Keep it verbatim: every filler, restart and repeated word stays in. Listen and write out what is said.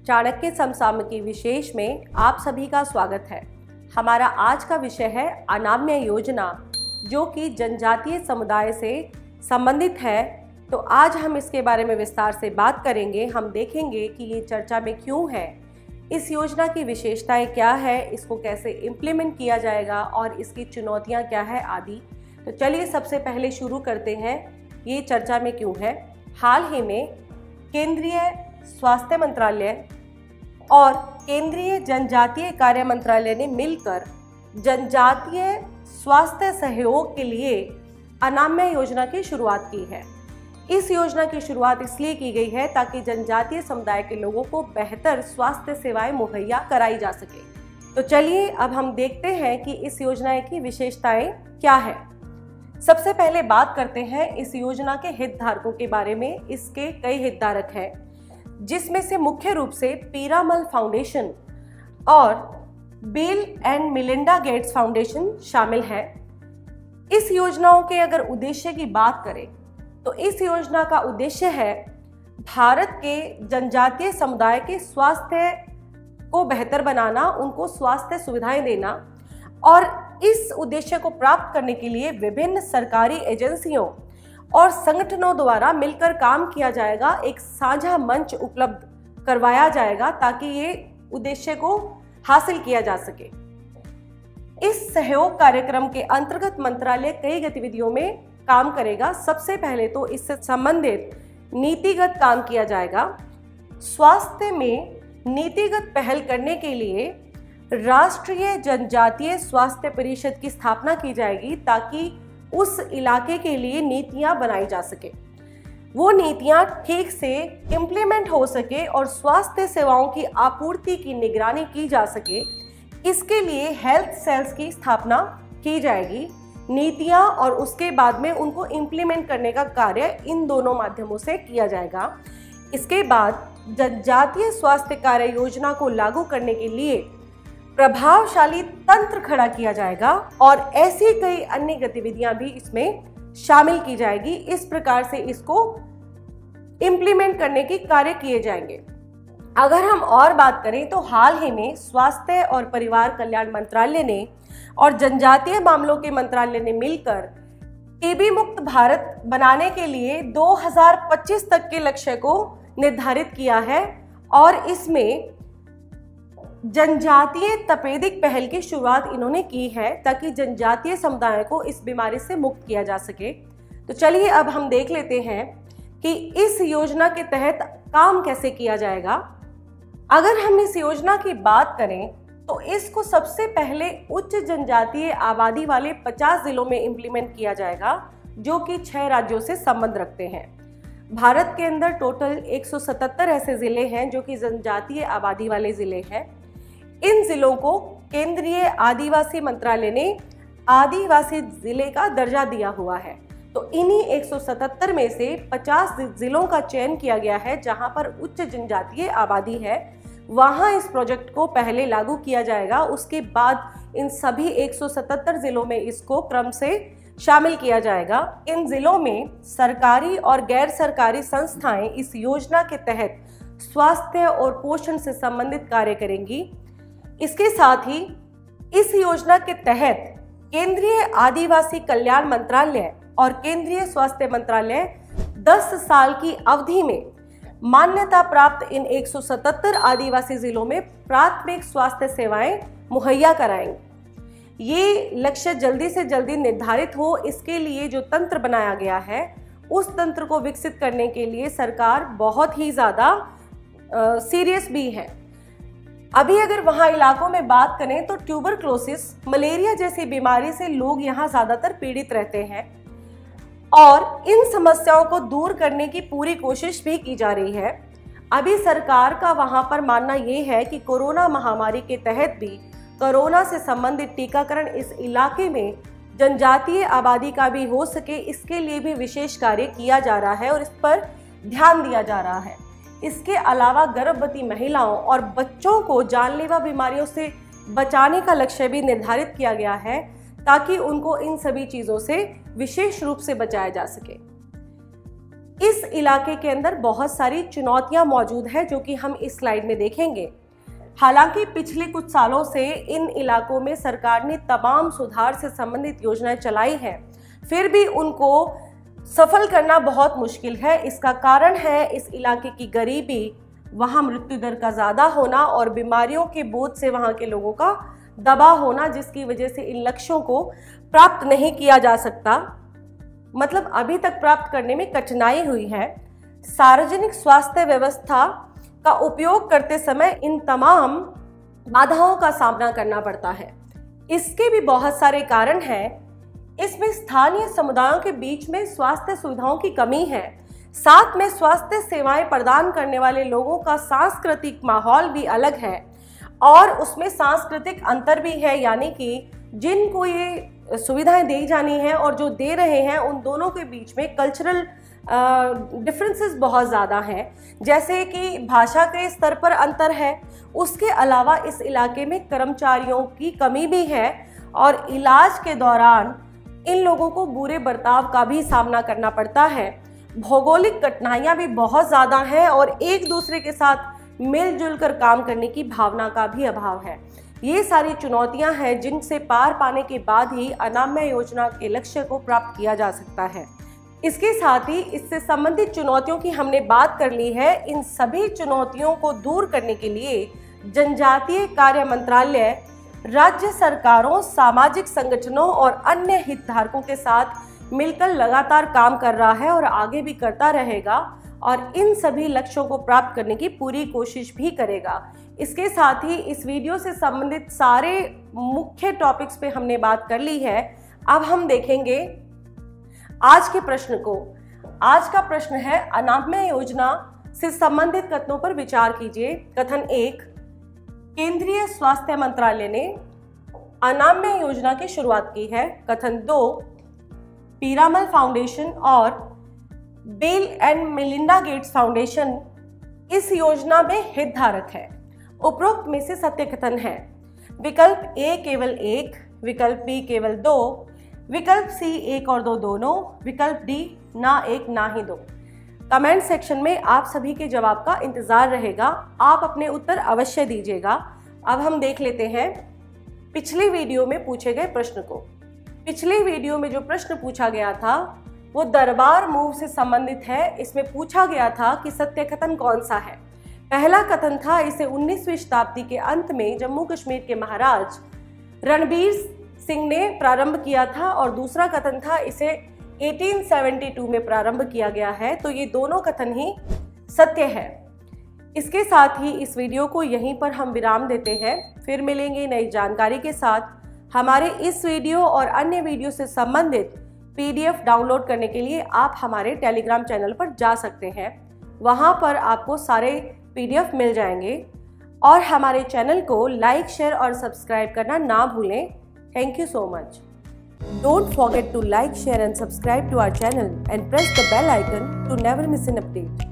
चाणक्य समसामयिकी विशेष में आप सभी का स्वागत है। हमारा आज का विषय है अनाम्य योजना, जो कि जनजातीय समुदाय से संबंधित है। तो आज हम इसके बारे में विस्तार से बात करेंगे। हम देखेंगे कि ये चर्चा में क्यों है, इस योजना की विशेषताएं क्या है, इसको कैसे इम्प्लीमेंट किया जाएगा और इसकी चुनौतियां क्या है आदि। तो चलिए सबसे पहले शुरू करते हैं, ये चर्चा में क्यों है। हाल ही में केंद्रीय स्वास्थ्य मंत्रालय और केंद्रीय जनजातीय कार्य मंत्रालय ने मिलकर जनजातीय स्वास्थ्य सहयोग के लिए अनाम्य योजना की शुरुआत की है। इस योजना की शुरुआत इसलिए की गई है ताकि जनजातीय समुदाय के लोगों को बेहतर स्वास्थ्य सेवाएं मुहैया कराई जा सके। तो चलिए अब हम देखते हैं कि इस योजना की विशेषताएं क्या है। सबसे पहले बात करते हैं इस योजना के हितधारकों के बारे में। इसके कई हितधारक हैं, जिसमें से मुख्य रूप से पीरामल फाउंडेशन और Bill and Melinda Gates foundation शामिल है। इस योजनाओं के अगर उद्देश्य की बात करें तो इस योजना का उद्देश्य है भारत के जनजातीय समुदाय के स्वास्थ्य को बेहतर बनाना, उनको स्वास्थ्य सुविधाएं देना, और इस उद्देश्य को प्राप्त करने के लिए विभिन्न सरकारी एजेंसियों और संगठनों द्वारा मिलकर काम किया जाएगा। एक साझा मंच उपलब्ध करवाया जाएगा ताकि ये उद्देश्य को हासिल किया जा सके। इस सहयोग कार्यक्रम के अंतर्गत मंत्रालय कई गतिविधियों में काम करेगा। सबसे पहले तो इससे संबंधित नीतिगत काम किया जाएगा। स्वास्थ्य में नीतिगत पहल करने के लिए राष्ट्रीय जनजातीय स्वास्थ्य परिषद की स्थापना की जाएगी ताकि उस इलाके के लिए नीतियां बनाई जा सके, वो नीतियां ठीक से इम्प्लीमेंट हो सके और स्वास्थ्य सेवाओं की आपूर्ति की निगरानी की जा सके। इसके लिए हेल्थ सेल्स की स्थापना की जाएगी। नीतियां और उसके बाद में उनको इम्प्लीमेंट करने का कार्य इन दोनों माध्यमों से किया जाएगा। इसके बाद जनजातीय स्वास्थ्य कार्य योजना को लागू करने के लिए प्रभावशाली तंत्र खड़ा किया जाएगा और ऐसी कई अन्य गतिविधियां भी इसमें शामिल की जाएगी। इस प्रकार से इसको इम्प्लीमेंट करने के कार्य किए जाएंगे। अगर हम और बात करें तो हाल ही में स्वास्थ्य और परिवार कल्याण मंत्रालय ने और जनजातीय मामलों के मंत्रालय ने मिलकर टीबी मुक्त भारत बनाने के लिए दो हज़ार पच्चीस तक के लक्ष्य को निर्धारित किया है और इसमें जनजातीय तपेदिक पहल की शुरुआत इन्होंने की है ताकि जनजातीय समुदाय को इस बीमारी से मुक्त किया जा सके। तो चलिए अब हम देख लेते हैं कि इस योजना के तहत काम कैसे किया जाएगा। अगर हम इस योजना की बात करें तो इसको सबसे पहले उच्च जनजातीय आबादी वाले पचास जिलों में इम्प्लीमेंट किया जाएगा, जो कि छह राज्यों से संबंध रखते हैं। भारत के अंदर टोटल एक सौ सतहत्तर ऐसे जिले हैं जो कि जनजातीय आबादी वाले जिले हैं। इन जिलों को केंद्रीय आदिवासी मंत्रालय ने आदिवासी जिले का दर्जा दिया हुआ है। तो इन्हीं एक सौ सतहत्तर में से पचास जिलों का चयन किया गया है जहां पर उच्च जनजातीय आबादी है। वहां इस प्रोजेक्ट को पहले लागू किया जाएगा, उसके बाद इन सभी एक सौ सतहत्तर जिलों में इसको क्रम से शामिल किया जाएगा। इन जिलों में सरकारी और गैर सरकारी संस्थाएं इस योजना के तहत स्वास्थ्य और पोषण से संबंधित कार्य करेंगी। इसके साथ ही इस योजना के तहत केंद्रीय आदिवासी कल्याण मंत्रालय और केंद्रीय स्वास्थ्य मंत्रालय दस साल की अवधि में मान्यता प्राप्त इन एक सौ सतहत्तर आदिवासी जिलों में प्राथमिक स्वास्थ्य सेवाएं मुहैया कराएंगे। ये लक्ष्य जल्दी से जल्दी निर्धारित हो, इसके लिए जो तंत्र बनाया गया है उस तंत्र को विकसित करने के लिए सरकार बहुत ही ज़्यादा सीरियस भी है। अभी अगर वहाँ इलाकों में बात करें तो ट्यूबरक्लोसिस, मलेरिया जैसी बीमारी से लोग यहाँ ज़्यादातर पीड़ित रहते हैं और इन समस्याओं को दूर करने की पूरी कोशिश भी की जा रही है। अभी सरकार का वहाँ पर मानना ये है कि कोरोना महामारी के तहत भी कोरोना से संबंधित टीकाकरण इस इलाके में जनजातीय आबादी का भी हो सके, इसके लिए भी विशेष कार्य किया जा रहा है और इस पर ध्यान दिया जा रहा है। इसके अलावा गर्भवती महिलाओं और बच्चों को जानलेवा बीमारियों से बचाने का लक्ष्य भी निर्धारित किया गया है ताकि उनको इन सभी चीज़ों से विशेष रूप से बचाया जा सके। इस इलाके के अंदर बहुत सारी चुनौतियां मौजूद है जो कि हम इस स्लाइड में देखेंगे। हालांकि पिछले कुछ सालों से इन इलाकों में सरकार ने तमाम सुधार से संबंधित योजनाएं चलाई हैं, फिर भी उनको सफल करना बहुत मुश्किल है। इसका कारण है इस इलाके की गरीबी, वहाँ मृत्यु दर का ज़्यादा होना और बीमारियों के बोझ से वहाँ के लोगों का दबा होना, जिसकी वजह से इन लक्ष्यों को प्राप्त नहीं किया जा सकता, मतलब अभी तक प्राप्त करने में कठिनाई हुई है। सार्वजनिक स्वास्थ्य व्यवस्था का उपयोग करते समय इन तमाम बाधाओं का सामना करना पड़ता है। इसके भी बहुत सारे कारण हैं। इसमें स्थानीय समुदायों के बीच में स्वास्थ्य सुविधाओं की कमी है, साथ में स्वास्थ्य सेवाएं प्रदान करने वाले लोगों का सांस्कृतिक माहौल भी अलग है और उसमें सांस्कृतिक अंतर भी है, यानी कि जिनको ये सुविधाएं दी जानी है और जो दे रहे हैं उन दोनों के बीच में कल्चरल डिफरेंसेस बहुत ज़्यादा हैं, जैसे कि भाषा के स्तर पर अंतर है। उसके अलावा इस इलाके में कर्मचारियों की कमी भी है और इलाज के दौरान इन लोगों को बुरे बर्ताव का भी सामना करना पड़ता है। भौगोलिक कठिनाइयाँ भी बहुत ज़्यादा हैं और एक दूसरे के साथ मिलजुल कर काम करने की भावना का भी अभाव है। ये सारी चुनौतियां हैं जिनसे पार पाने के बाद ही अनाम्य योजना के लक्ष्य को प्राप्त किया जा सकता है। इसके साथ ही इससे संबंधित चुनौतियों की हमने बात कर ली है। इन सभी चुनौतियों को दूर करने के लिए जनजातीय कार्य मंत्रालय राज्य सरकारों, सामाजिक संगठनों और अन्य हितधारकों के साथ मिलकर लगातार काम कर रहा है और आगे भी करता रहेगा और इन सभी लक्ष्यों को प्राप्त करने की पूरी कोशिश भी करेगा। इसके साथ ही इस वीडियो से संबंधित सारे मुख्य टॉपिक्स पे हमने बात कर ली है। अब हम देखेंगे आज के प्रश्न को। आज का प्रश्न है, अनाम्य योजना से संबंधित कथनों पर विचार कीजिए। कथन एक, केंद्रीय स्वास्थ्य मंत्रालय ने अनाम्य योजना की शुरुआत की है। कथन दो, पीरामल फाउंडेशन और Bill and Melinda Gates foundation इस योजना में हितधारक है। उपरोक्त में से सत्य कथन है। विकल्प ए केवल एक, विकल्प बी केवल दो, विकल्प सी एक और दो दोनों, विकल्प डी ना एक ना ही दो। कमेंट सेक्शन में आप सभी के जवाब का इंतजार रहेगा। आप अपने उत्तर अवश्य दीजिएगा। अब हम देख लेते हैं पिछली वीडियो में पूछे गए प्रश्न को। पिछली वीडियो में जो प्रश्न पूछा गया था वो दरबार मूव से संबंधित है। इसमें पूछा गया था कि सत्य कथन कौन सा है। पहला कथन था, इसे उन्नीसवीं शताब्दी के अंत में जम्मू कश्मीर के महाराज रणबीर सिंह ने प्रारंभ किया था और दूसरा कथन था, इसे अठारह सौ बहत्तर में प्रारंभ किया गया है। तो ये दोनों कथन ही सत्य है। इसके साथ ही इस वीडियो को यहीं पर हम विराम देते हैं। फिर मिलेंगे नई जानकारी के साथ। हमारे इस वीडियो और अन्य वीडियो से संबंधित पीडीएफ डाउनलोड करने के लिए आप हमारे टेलीग्राम चैनल पर जा सकते हैं। वहां पर आपको सारे पीडीएफ मिल जाएंगे और हमारे चैनल को लाइक, शेयर और सब्सक्राइब करना ना भूलें। Thank you so much. Don't forget to like, share and subscribe to our channel and press the bell icon to never miss an update.